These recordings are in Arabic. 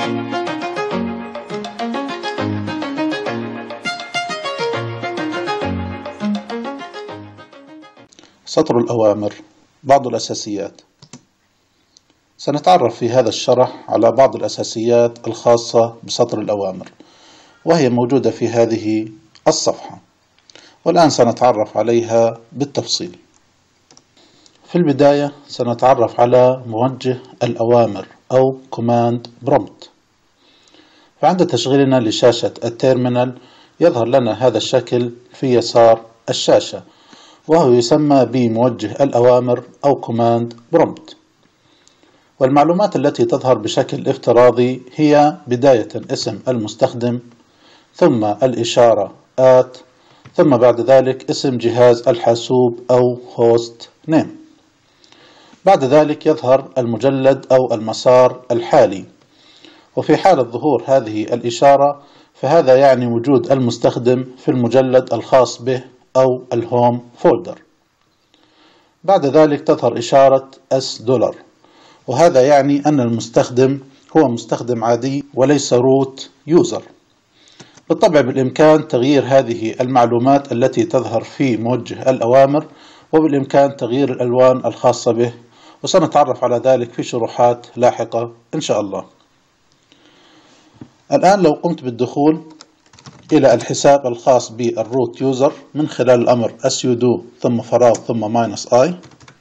سطر الأوامر. بعض الأساسيات. سنتعرف في هذا الشرح على بعض الأساسيات الخاصة بسطر الأوامر، وهي موجودة في هذه الصفحة، والآن سنتعرف عليها بالتفصيل. في البداية سنتعرف على موجه الأوامر أو Command Prompt. فعند تشغيلنا لشاشة التيرمينال يظهر لنا هذا الشكل في يسار الشاشة، وهو يسمى بموجه الأوامر أو Command Prompt. والمعلومات التي تظهر بشكل افتراضي هي بداية اسم المستخدم، ثم الإشارة at، ثم بعد ذلك اسم جهاز الحاسوب أو Host Name. بعد ذلك يظهر المجلد أو المسار الحالي، وفي حالة ظهور هذه الإشارة فهذا يعني وجود المستخدم في المجلد الخاص به أو الهوم فولدر. بعد ذلك تظهر إشارة $، وهذا يعني أن المستخدم هو مستخدم عادي وليس روت يوزر. بالطبع بالإمكان تغيير هذه المعلومات التي تظهر في موجه الأوامر، وبالإمكان تغيير الألوان الخاصة به، وسنتعرف على ذلك في شروحات لاحقة إن شاء الله. الآن لو قمت بالدخول إلى الحساب الخاص بالروت يوزر من خلال الأمر sudo ثم فراغ ثم -i،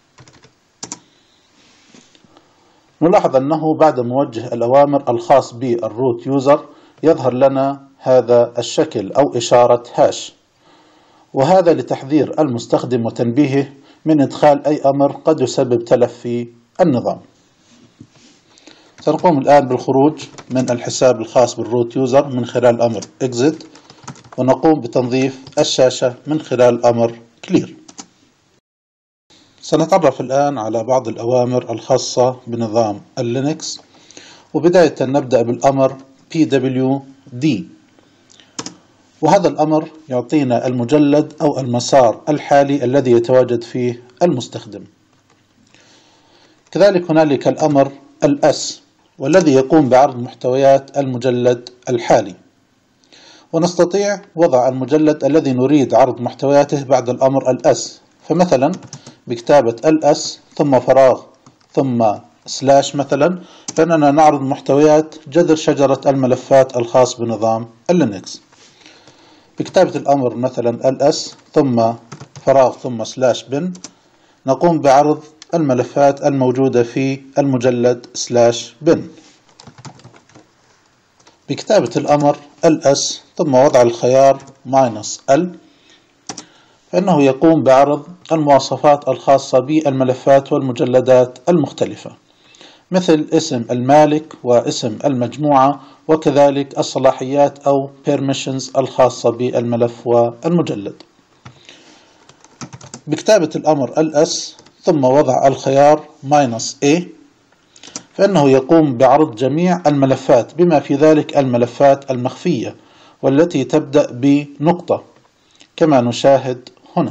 نلاحظ أنه بعد موجه الأوامر الخاص بالروت يوزر يظهر لنا هذا الشكل أو إشارة هاش، وهذا لتحذير المستخدم وتنبيهه من إدخال أي أمر قد يسبب تلف في النظام. سنقوم الآن بالخروج من الحساب الخاص بالروت يوزر من خلال الأمر exit، ونقوم بتنظيف الشاشة من خلال الأمر clear. سنتعرف الآن على بعض الأوامر الخاصة بنظام اللينكس، وبداية نبدأ بالأمر pwd، وهذا الأمر يعطينا المجلد أو المسار الحالي الذي يتواجد فيه المستخدم. كذلك هنالك الأمر ls، والذي يقوم بعرض محتويات المجلد الحالي، ونستطيع وضع المجلد الذي نريد عرض محتوياته بعد الأمر ls. فمثلا بكتابة ls ثم فراغ ثم / مثلا، فإننا نعرض محتويات جذر شجرة الملفات الخاص بنظام اللينكس. بكتابة الأمر مثلا ls ثم فراغ ثم /bin نقوم بعرض الملفات الموجودة في المجلد /bin. بكتابة الأمر ls ثم وضع الخيار -l فإنه يقوم بعرض المواصفات الخاصة بالملفات والمجلدات المختلفة، مثل اسم المالك واسم المجموعة، وكذلك الصلاحيات أو permissions الخاصة بالملف والمجلد. بكتابة الأمر ls ثم وضع الخيار -a فإنه يقوم بعرض جميع الملفات بما في ذلك الملفات المخفية والتي تبدأ بنقطة كما نشاهد هنا.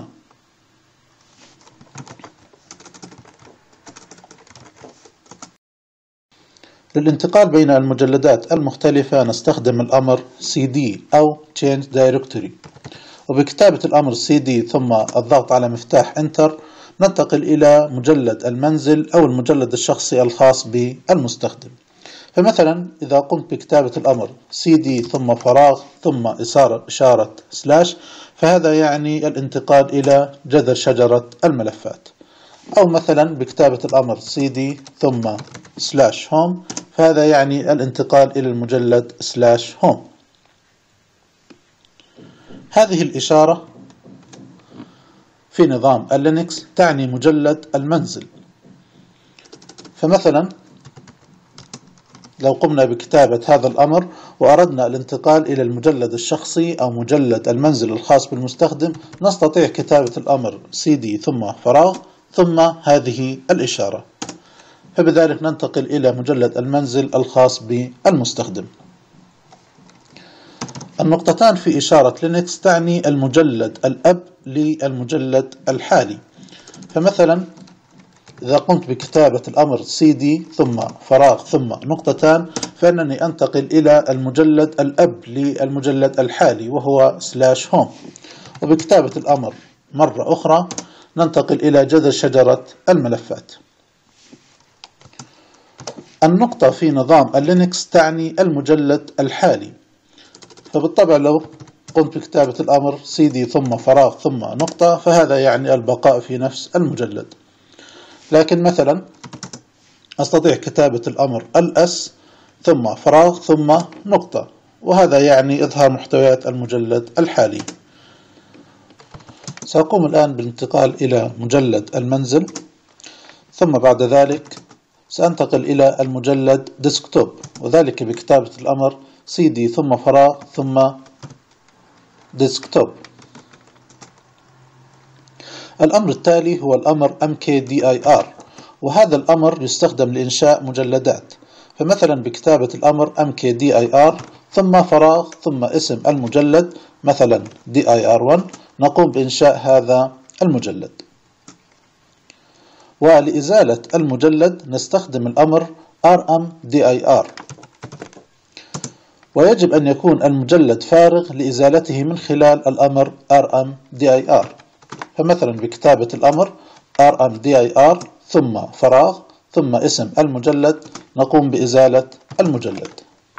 للانتقال بين المجلدات المختلفة نستخدم الأمر cd أو change directory، وبكتابة الأمر cd ثم الضغط على مفتاح Enter ننتقل إلى مجلد المنزل أو المجلد الشخصي الخاص بالمستخدم. فمثلا إذا قمت بكتابة الأمر cd ثم فراغ ثم إشارة / فهذا يعني الانتقال إلى جذر شجرة الملفات. أو مثلا بكتابة الأمر cd ثم /home فهذا يعني الانتقال إلى المجلد /home. هذه الإشارة في نظام اللينكس تعني مجلد المنزل. فمثلا لو قمنا بكتابة هذا الأمر وأردنا الانتقال إلى المجلد الشخصي أو مجلد المنزل الخاص بالمستخدم، نستطيع كتابة الأمر cd ثم فراغ ثم هذه الإشارة، فبذلك ننتقل إلى مجلد المنزل الخاص بالمستخدم. النقطتان في إشارة لينكس تعني المجلد الأب للمجلد الحالي. فمثلا إذا قمت بكتابة الأمر cd ثم فراغ ثم نقطتان فإنني أنتقل إلى المجلد الأب للمجلد الحالي وهو /home. وبكتابة الأمر مرة أخرى ننتقل إلى جذر شجرة الملفات. النقطة في نظام اللينكس تعني المجلد الحالي، فبالطبع لو قمت بكتابة الأمر cd ثم فراغ ثم نقطة فهذا يعني البقاء في نفس المجلد. لكن مثلا أستطيع كتابة الأمر ls ثم فراغ ثم نقطة، وهذا يعني إظهار محتويات المجلد الحالي. سأقوم الآن بالانتقال إلى مجلد المنزل، ثم بعد ذلك سأنتقل إلى المجلد ديسكتوب، وذلك بكتابة الأمر cd ثم فراغ ثم ديسكتوب. الأمر التالي هو الأمر mkdir، وهذا الأمر يستخدم لإنشاء مجلدات. فمثلا بكتابة الأمر mkdir ثم فراغ ثم اسم المجلد مثلا dir1 نقوم بإنشاء هذا المجلد. ولإزالة المجلد نستخدم الأمر rmdir، ويجب أن يكون المجلد فارغ لإزالته من خلال الأمر rmdir. فمثلا بكتابة الأمر rmdir ثم فراغ ثم اسم المجلد نقوم بإزالة المجلد.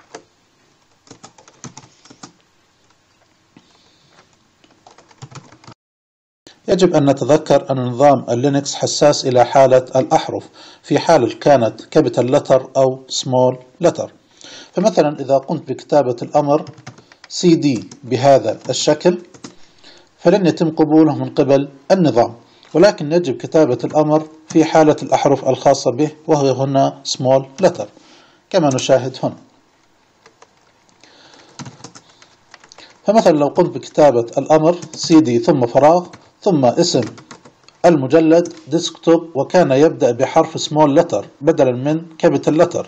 يجب أن نتذكر أن نظام اللينكس حساس إلى حالة الأحرف في حال كانت capital letter أو small letter. فمثلا إذا قمت بكتابة الأمر cd بهذا الشكل فلن يتم قبوله من قبل النظام، ولكن يجب كتابة الأمر في حالة الأحرف الخاصة به وهي هنا small letter كما نشاهد هنا. فمثلا لو قمت بكتابة الأمر cd ثم فراغ ثم اسم المجلد ديسكتوب وكان يبدأ بحرف small letter بدلا من capital letter،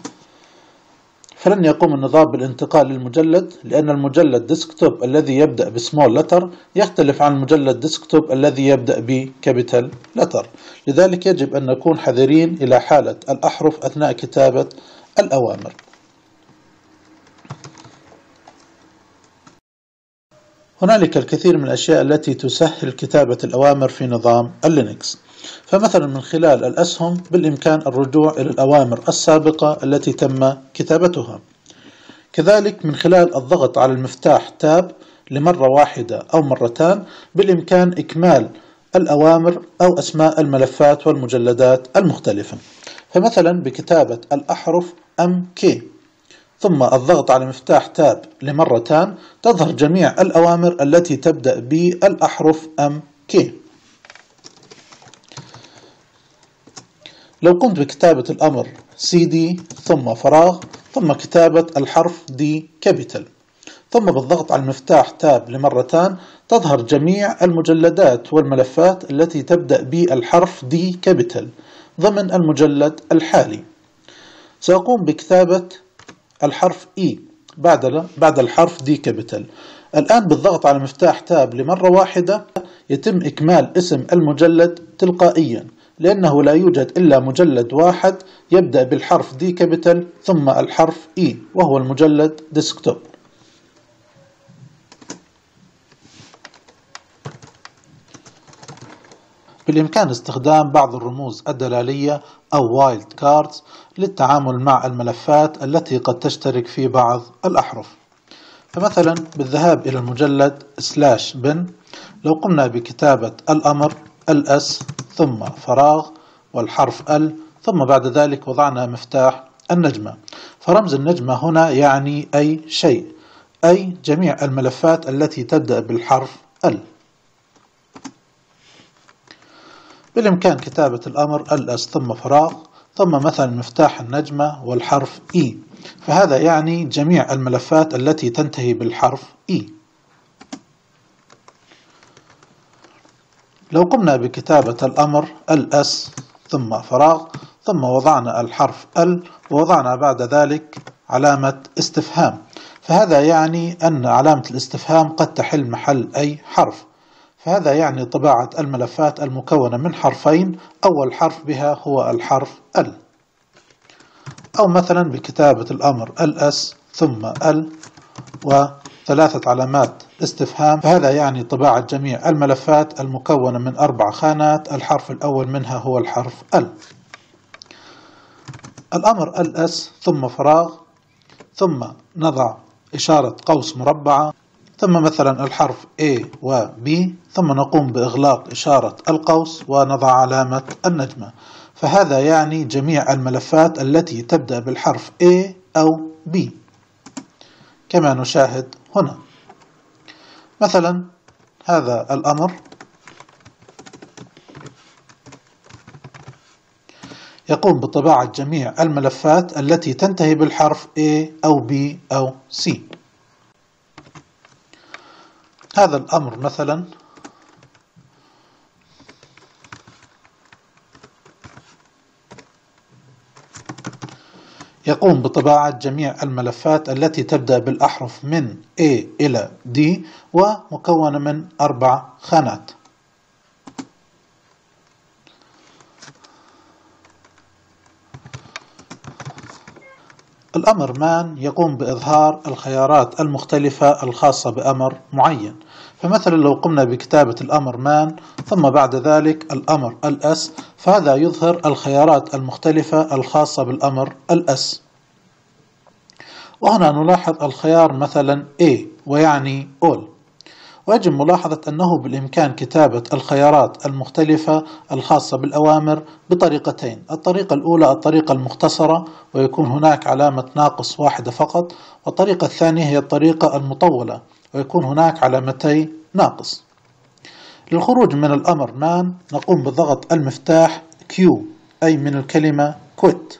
فلن يقوم النظام بالانتقال للمجلد، لأن المجلد ديسكتوب الذي يبدأ بسمول لتر يختلف عن المجلد ديسكتوب الذي يبدأ بكابيتال لتر. لذلك يجب أن نكون حذرين إلى حالة الأحرف أثناء كتابة الأوامر. هنالك الكثير من الأشياء التي تسهل كتابة الأوامر في نظام اللينكس. فمثلا من خلال الأسهم بالإمكان الرجوع إلى الأوامر السابقة التي تم كتابتها. كذلك من خلال الضغط على المفتاح تاب لمرة واحدة أو مرتان بالإمكان إكمال الأوامر أو أسماء الملفات والمجلدات المختلفة. فمثلا بكتابة الأحرف MK ثم الضغط على مفتاح تاب لمرتان تظهر جميع الأوامر التي تبدأ بالأحرف MK. لو قمت بكتابة الأمر cd ثم فراغ ثم كتابة الحرف D كابيتال ثم بالضغط على المفتاح تاب لمرتان تظهر جميع المجلدات والملفات التي تبدأ بالحرف D كابيتال ضمن المجلد الحالي. سأقوم بكتابة الحرف E بعد الحرف D كابيتال. الآن بالضغط على مفتاح تاب لمرة واحدة يتم إكمال اسم المجلد تلقائيا، لأنه لا يوجد إلا مجلد واحد يبدأ بالحرف D كابيتال ثم الحرف E وهو المجلد ديسكتوب. بالإمكان استخدام بعض الرموز الدلالية أو وايلد كاردز للتعامل مع الملفات التي قد تشترك في بعض الأحرف. فمثلا بالذهاب إلى المجلد /bin لو قمنا بكتابة الأمر ls ثم فراغ والحرف L ثم بعد ذلك وضعنا مفتاح النجمة، فرمز النجمة هنا يعني أي شيء، أي جميع الملفات التي تبدأ بالحرف L. بالإمكان كتابة الأمر ls ثم فراغ ثم مثلا مفتاح النجمة والحرف E، فهذا يعني جميع الملفات التي تنتهي بالحرف E. لو قمنا بكتابة الأمر ls ثم فراغ ثم وضعنا الحرف L ووضعنا بعد ذلك علامة استفهام، فهذا يعني أن علامة الاستفهام قد تحل محل أي حرف، فهذا يعني طباعة الملفات المكونة من حرفين أول حرف بها هو الحرف L. أو مثلا بكتابة الأمر ls ثم ال وثلاثة علامات استفهام، فهذا يعني طباعة جميع الملفات المكونة من 4 خانات، الحرف الأول منها هو الحرف ال. الأمر ls ثم فراغ، ثم نضع إشارة قوس مربعة، ثم مثلا الحرف A و B، ثم نقوم بإغلاق إشارة القوس ونضع علامة النجمة، فهذا يعني جميع الملفات التي تبدأ بالحرف A أو B كما نشاهد هنا. مثلا هذا الأمر يقوم بطباعة جميع الملفات التي تنتهي بالحرف A أو B أو C. هذا الأمر مثلا يقوم بطباعة جميع الملفات التي تبدأ بالأحرف من A إلى D ومكونة من 4 خانات. الأمر man يقوم بإظهار الخيارات المختلفة الخاصة بأمر معين، فمثلا لو قمنا بكتابة الأمر man ثم بعد ذلك الأمر ls، فهذا يظهر الخيارات المختلفة الخاصة بالأمر ls. وهنا نلاحظ الخيار مثلا A ويعني all، ويجب ملاحظة أنه بالإمكان كتابة الخيارات المختلفة الخاصة بالأوامر بطريقتين: الطريقة الأولى الطريقة المختصرة ويكون هناك علامة ناقص واحدة فقط، والطريقة الثانية هي الطريقة المطولة ويكون هناك علامتي ناقص. للخروج من الأمر man نقوم بضغط المفتاح Q أي من الكلمة quit.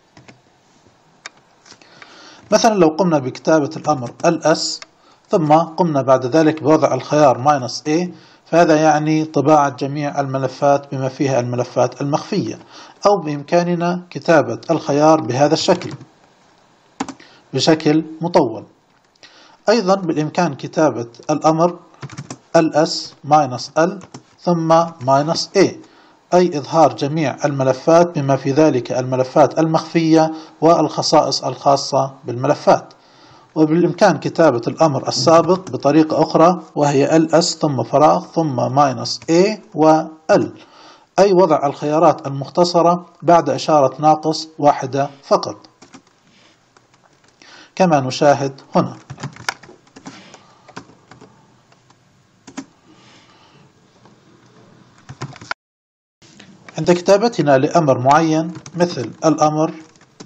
مثلا لو قمنا بكتابة الأمر ls ثم قمنا بعد ذلك بوضع الخيار -A، فهذا يعني طباعة جميع الملفات بما فيها الملفات المخفية، أو بإمكاننا كتابة الخيار بهذا الشكل بشكل مطول. أيضا بالإمكان كتابة الأمر ls-l ثم -A أي إظهار جميع الملفات بما في ذلك الملفات المخفية والخصائص الخاصة بالملفات. وبالإمكان كتابة الأمر السابق بطريقة أخرى وهي ls ثم فراغ ثم -A و l أي وضع الخيارات المختصرة بعد إشارة ناقص واحدة فقط كما نشاهد هنا. عند كتابتنا لأمر معين مثل الأمر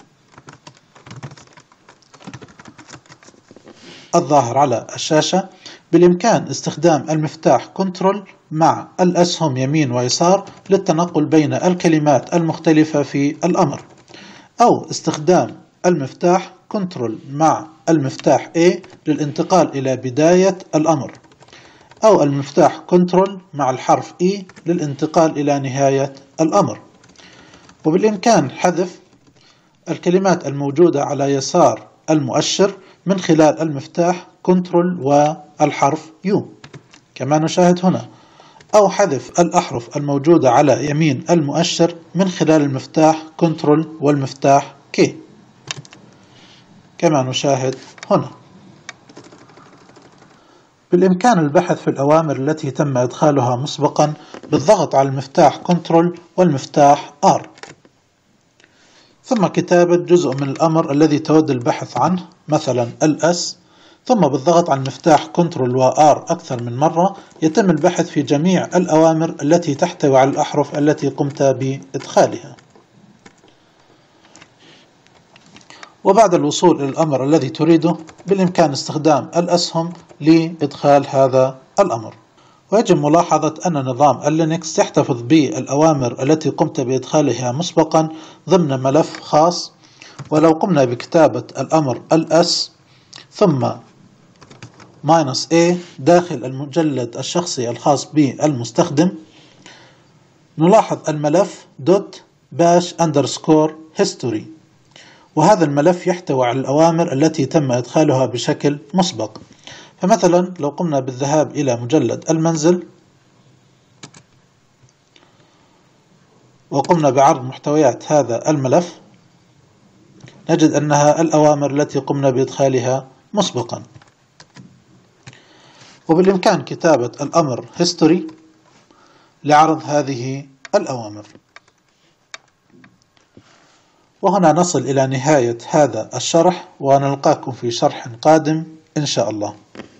الظاهر على الشاشة، بالإمكان استخدام المفتاح كنترول مع الأسهم يمين ويسار للتنقل بين الكلمات المختلفة في الأمر، أو استخدام المفتاح كنترول مع المفتاح A للانتقال إلى بداية الأمر، أو المفتاح كنترول مع الحرف E للانتقال إلى نهاية الأمر. وبالإمكان حذف الكلمات الموجودة على يسار المؤشر من خلال المفتاح كنترول والحرف U كما نشاهد هنا، أو حذف الأحرف الموجودة على يمين المؤشر من خلال المفتاح كنترول والمفتاح K كما نشاهد هنا. بالإمكان البحث في الأوامر التي تم إدخالها مسبقا بالضغط على المفتاح كنترول والمفتاح R، ثم كتابة جزء من الأمر الذي تود البحث عنه مثلا ls، ثم بالضغط على المفتاح كنترول و R أكثر من مرة يتم البحث في جميع الأوامر التي تحتوي على الأحرف التي قمت بإدخالها. وبعد الوصول إلى الأمر الذي تريده بالإمكان استخدام الأسهم لإدخال هذا الأمر. ويجب ملاحظة أن نظام اللينكس يحتفظ بالأوامر التي قمت بإدخالها مسبقا ضمن ملف خاص، ولو قمنا بكتابة الأمر ls ثم -A داخل المجلد الشخصي الخاص بالمستخدم نلاحظ الملف .bash_history، وهذا الملف يحتوي على الأوامر التي تم إدخالها بشكل مسبق. فمثلا لو قمنا بالذهاب إلى مجلد المنزل وقمنا بعرض محتويات هذا الملف نجد أنها الأوامر التي قمنا بإدخالها مسبقا. وبالإمكان كتابة الأمر history لعرض هذه الأوامر. وهنا نصل إلى نهاية هذا الشرح، ونلقاكم في شرح قادم إن شاء الله.